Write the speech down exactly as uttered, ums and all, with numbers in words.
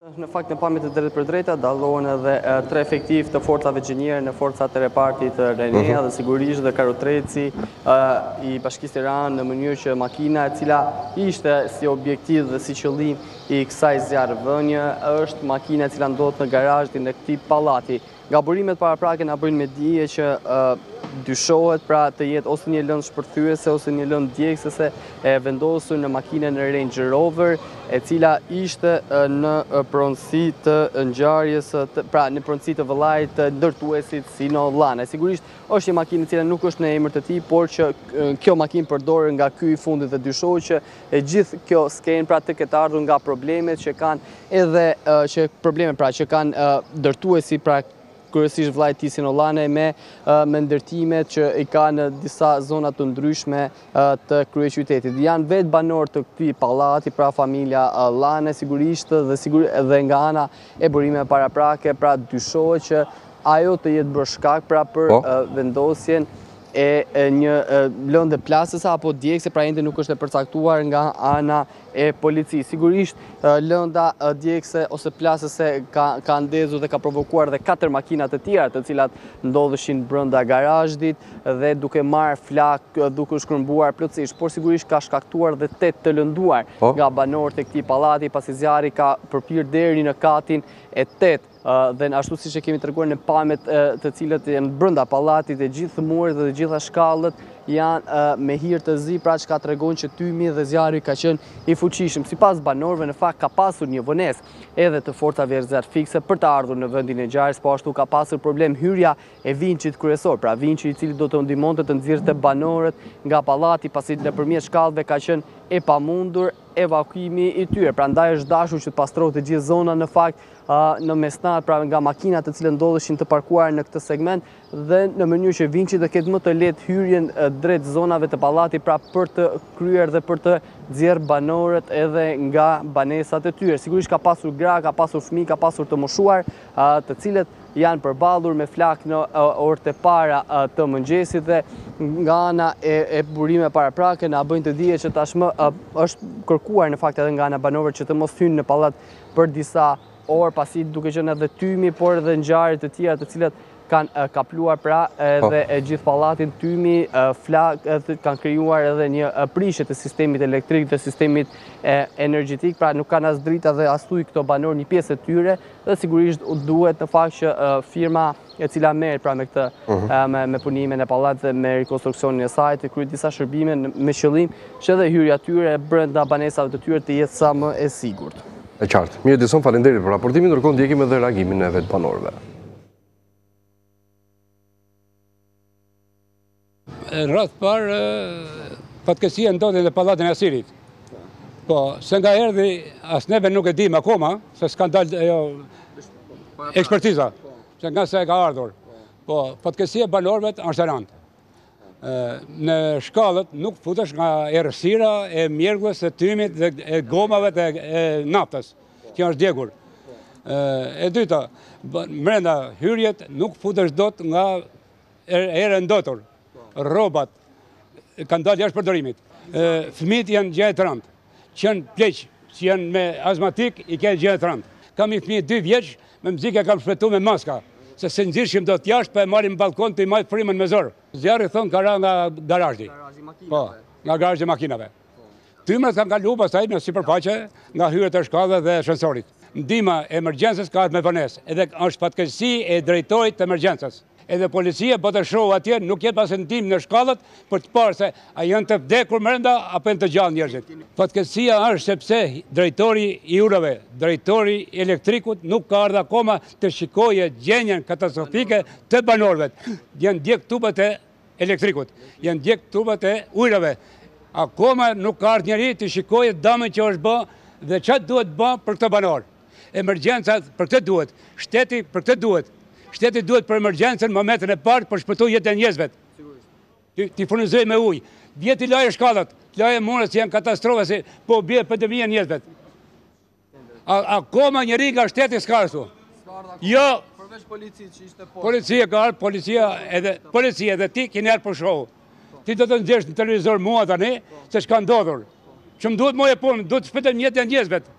Në fakt në pamjet e drejtë për drejta dallohen edhe tre efektiv të forcave gjiniere në forcat e repartit Renea dhe sigurisht dhe Karotreci i Bashkisë Tiranë në mënyrë që makina e cila ishte si objektiv dhe si qëllim i kësaj zjarrvënie është makina e cila ndodhet në garazhin e këtij pallati. Nga burimet paraprake na bëjnë me dije që dyshohet pra të jetë ose një lëndë shpërthyese ose një lëndë djegësese e vendosur në makinën e Range Rover, e cila ishte në pronësi të ngjarjes, pra në pronësi të vëllait të ndërtuesit Sino Llane. Sigurisht është një makinë e cila nuk është në emër të tij, por që kjo makinë përdoret nga ky i fundit dhe dyshohet që e gjithë kjo skenë pra të ketë ardhur nga problemet që kanë edhe që probleme pra që kanë ndërtuesi pra kryesisht vllai i tij Sino Llane me me ndërtimet që i ka në disa zona të ndryshme të kryeqytetit. Janë vetë banor të këtij pallati, pra familja Llane sigurisht dhe sigurisht edhe nga ana e burimeve paraprake, pra dyshohet që ajo të jetë bërë shkak pra për vendosjen e një lëndë plasëse apo djegëse, pra ende nuk është e përcaktuar nga ana e policisë. Sigurisht lënda djegëse ose plasëse ka, ka ndezur dhe ka provokuar dhe katër makina të tjera të cilat ndodheshin brenda garazhit dhe duke marrë flak, duke u shkërmbuar plotësisht, por sigurisht ka shkaktuar dhe tetë të lënduar nga banorët e këtij pallati, pasi zjarri ka përpir deri në katin e tetë. Dhe ashtu siç e kemi treguar në pamjet të cilët janë brenda pallatit, e gjithë muret dhe të gjitha shkallët janë me hir të zi, pra çka tregon që tymi dhe zjarri ka qenë i fuqishëm. Sipas banorëve, në fakt ka pasur një vonesë edhe të forcave zjarr fikse për të ardhur në vendin e ngjarjes, po ashtu ka pasur problem hyrja e vinçit kryesor, pra vinçi i cili do të ndihmonte të nxjerrte banorët nga pallati, pasi nëpërmjet shkallëve ka qenë e pamundur evakuimi i tyre. Prandaj është dashur që të pastrohet të gjithë zona në fakt në mesnat, pra nga makinat të cilët ndodheshin të parkuar në këtë segment dhe në mënyrë që vinçi të ketë më të lehtë hyrjen drejt zonave të pallatit, pra për të kryer dhe për të nxjerrë banorët edhe nga banesat e tyre. Sigurisht ka pasur gra, ka pasur fëmijë, ka pasur të moshuar, të cilët janë përballur me flak në orët e para të mëngjesit dhe nga ana e, e burime paraprake na bëjnë të dije që tashmë është kërkuar në fakt edhe nga ana banorëve që të mos hyjnë në pallat për disa orë, pasi duke qenë edhe tymi, por edhe ngjarje të tjera të cilat kanë kapluar pra edhe e gjithë pallatin, tymi, flak, kanë krijuar edhe një prishje të sistemit elektrik, të sistemit energjetik, pra nuk kanë as drita dhe as ujë këto banor, një pjesë e tyre, dhe sigurisht duhet në fakt që firma e cila merret pra me këtë me, me punimin e pallatit dhe me rikonstruksionin e saj të kryejë disa shërbime me qëllim që edhe hyrja e tyre brenda banesave të tyre të jetë sa më e sigurt. E qartë. Mirë Edison, faleminderit për raportimin, ndërkohë ndjekim edhe reagimin e vetë banorëve. Rreth parë fatkeqësia ndodhi në pallatin e Asirit. Po, se nga erdhi as neve nuk e dim akoma se s'ka dalë ajo ekspertiza, se nga se e ka ardhur. Po, fatkeqësia e banorëve është e rëndë. Në shkallët nuk futesh nga errësira e mjerkullës, e tymit dhe e gomave dhe e naftës që është djegur. E dyta, brenda hyrjet nuk futesh dot nga erë ndotur. Rrobat kanë dalë jashtë përdorimit. Fëmijët janë gjë të rëndë, që janë pleq, që janë me azmatik, i kanë gjë të rëndë. Kam një fëmijë dy vjeç, me muzikë kam shpëtuar me maska, se se nxirshim dot jashtë, pa e marrim në balkon të i majtë frimën me zor. Zjarri thon ka ra nga garazhi. Po, nga garazhi i makinave. Tymrat kanë kaluar pastaj në sipërfaqe nga hyrjet e shkallëve dhe ashensorit. Ndihma e emergjencës ka me vonesë, edhe është fatkeqësi e drejtorit të emergjencës. Edhe policia po të shohë atje nuk jetë pas ndihmë në shkallët për të parë se a janë të vdekur brenda apo janë të gjallë njerëzit. Fatkeqësia është sepse drejtori i urave, drejtori i elektrikut nuk ka ardhur akoma të shikojë gjendjen katastrofike të banorëve. Janë djeg tubat e elektrikut, janë djeg tubat e ujrave. Akoma nuk ka ardhur njeri të shikojë dëmin që është bë dhe çfarë duhet bë për këtë banor. Emergjenca për këtë duhet, shteti për këtë duhet. Shteti duhet për emergjencën në momentin e parë për shpëtu jetën e njerëzve. Ti furnizoj me ujë. Vjet i lajë shkallët, lajë murës që janë katastrofe, si po bje pandemia njerëzve. Akoma njeri nga shteti s'ka ashtu. Jo. Përveç policisë që ishte po. Policia ka ardhur, policia edhe policia edhe ti keni ardhur për show. Ti do të nxjerrësh në televizor mua tani se çka ndodhur. Që më duhet moje punë, duhet të shpëtojmë jetën e njerëzve.